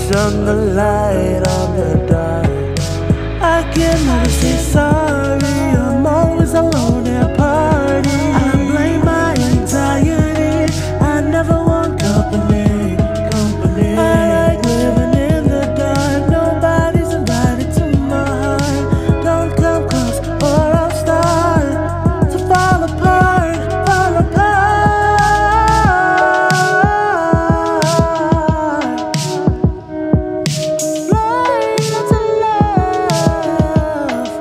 shone the light on the dark. I can never say sorry, I'm always alone at parties. I blame my anxiety, I never want company. I like living in the dark, nobody's invited to my heart. Don't come close or I'll start to fall apart, fall apart. Blind to love,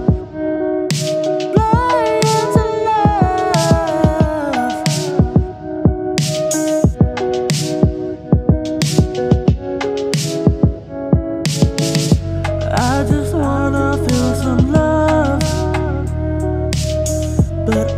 blind to love. I just wanna feel some love, but